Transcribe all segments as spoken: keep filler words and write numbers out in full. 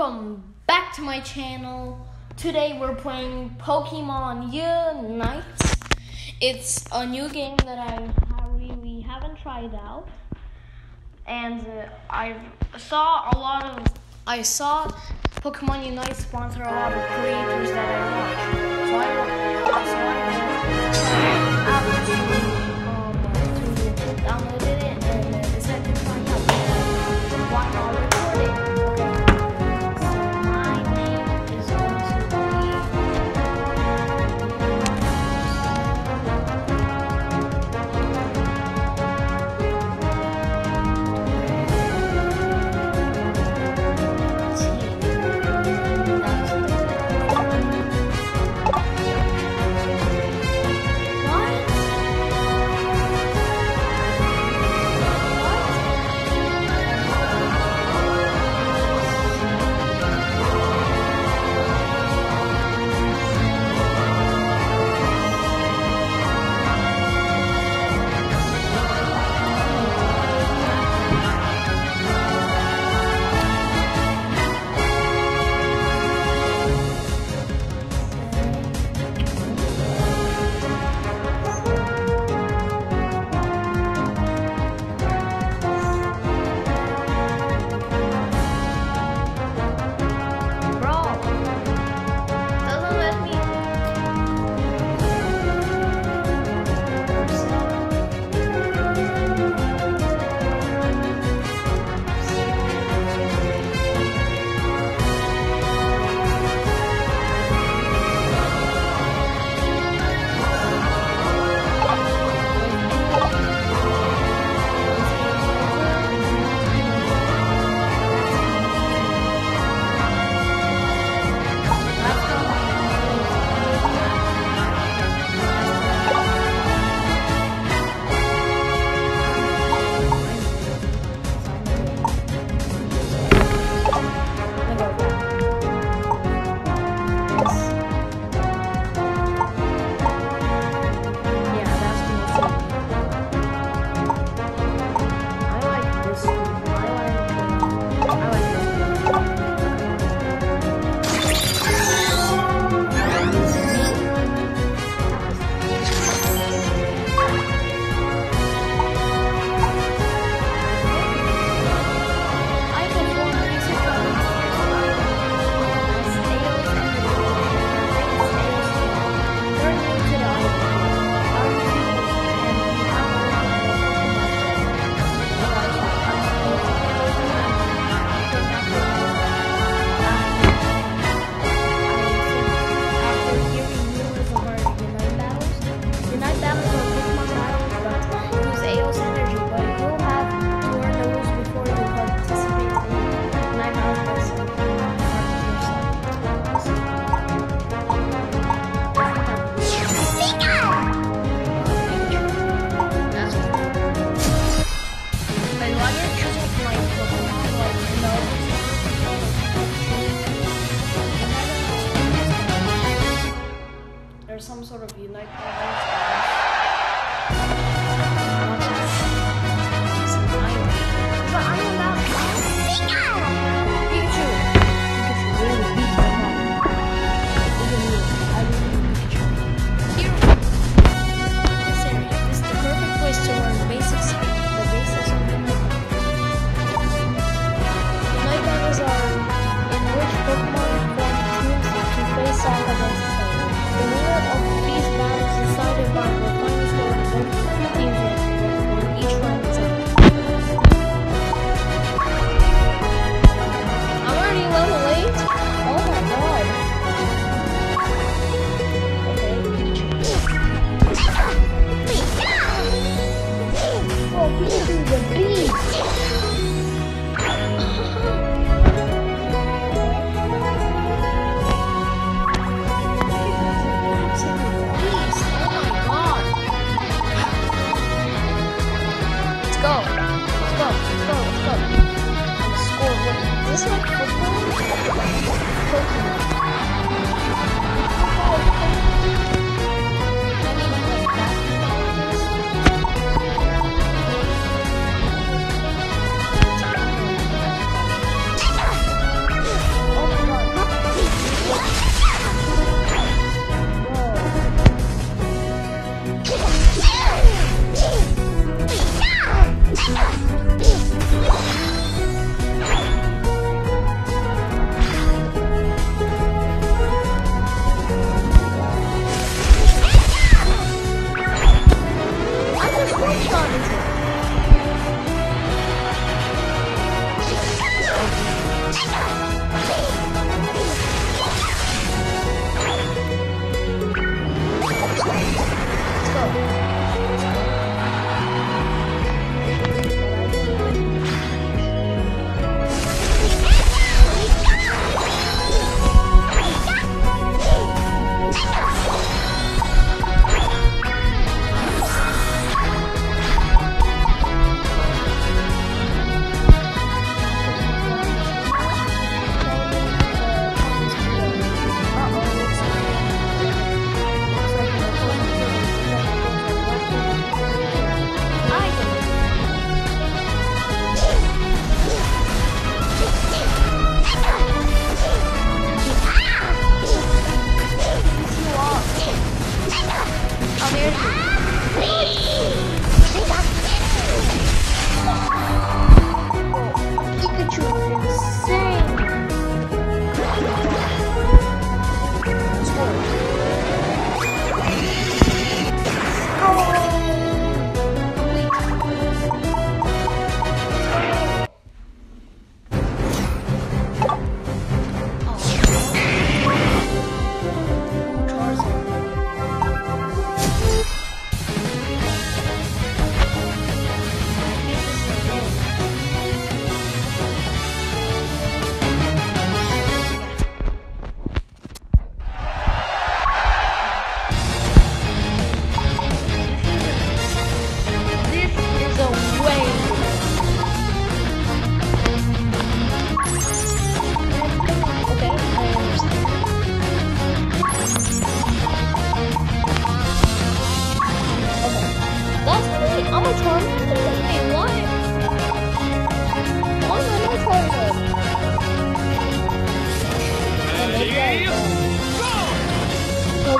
welcome back to my channel. Today we're playing Pokemon Unite. It's a new game that I really haven't tried out, and uh, I saw a lot of I saw Pokemon Unite sponsor a lot of creators that I watch. So I so I asked um, to download it and uh, decided to try it out. Why not record it?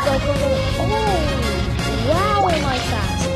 go, go, go. Oh, wow, am I fast.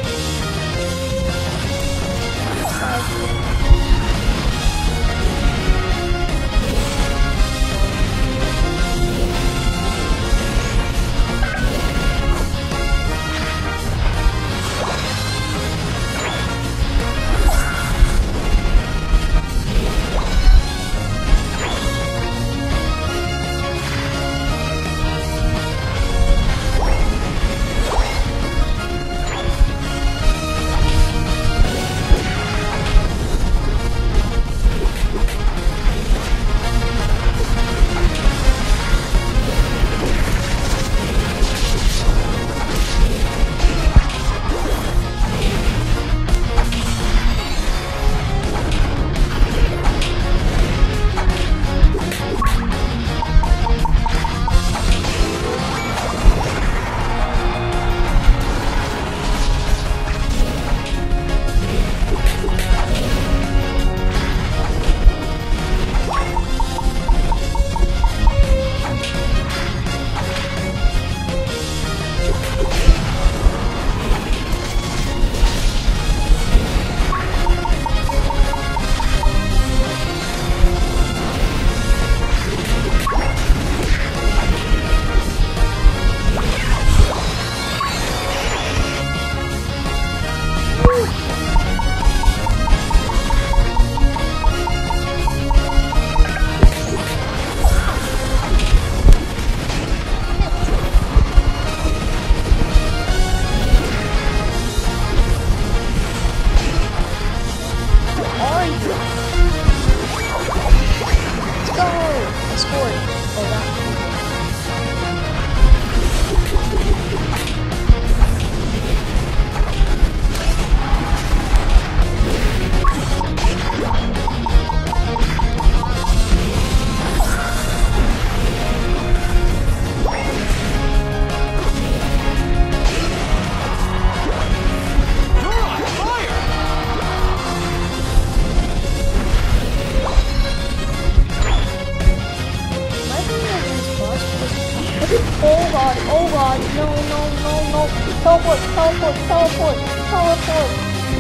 Oh god, oh god, no, no, no, no. Teleport, teleport, teleport, teleport.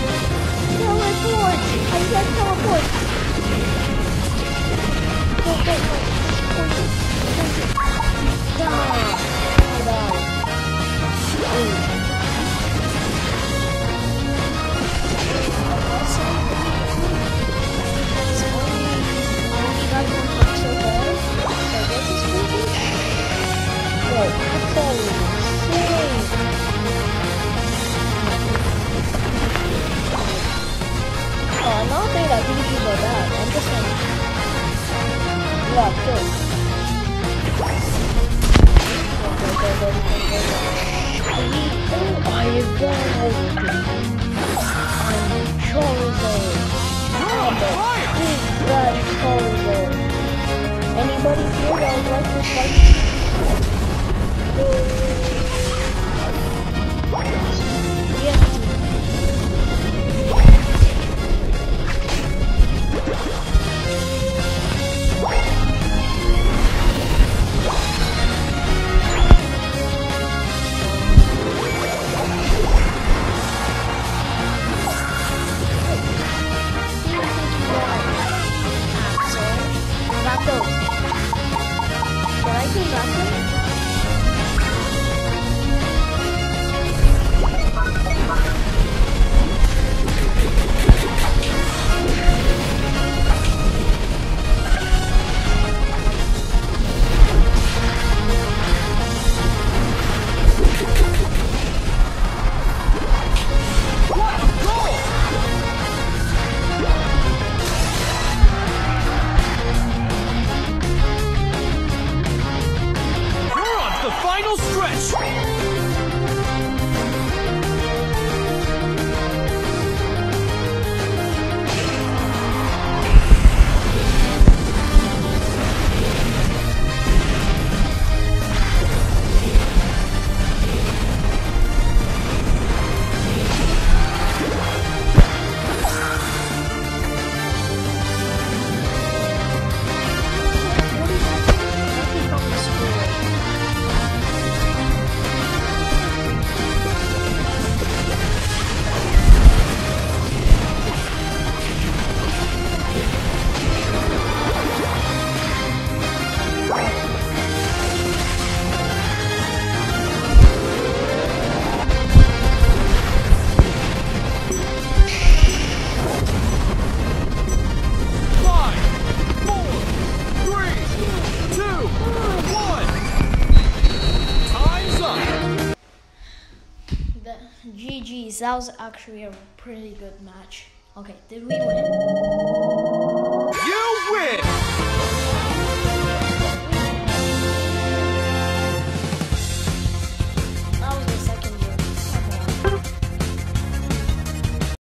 Teleport! I said teleport. Go, go, go. Ah, I died. I only got one punch so far. So this is pretty. Whoa, that's so insane. Oh, I'm not saying that these people are bad. I'm just saying. Yeah, kill. Go, go, go, go, go, go. Oh my god. I'm Charizard. Oh, big bad Charizard. Anybody here that would like this fight? G G's. That was actually a pretty good match. Okay, did we win?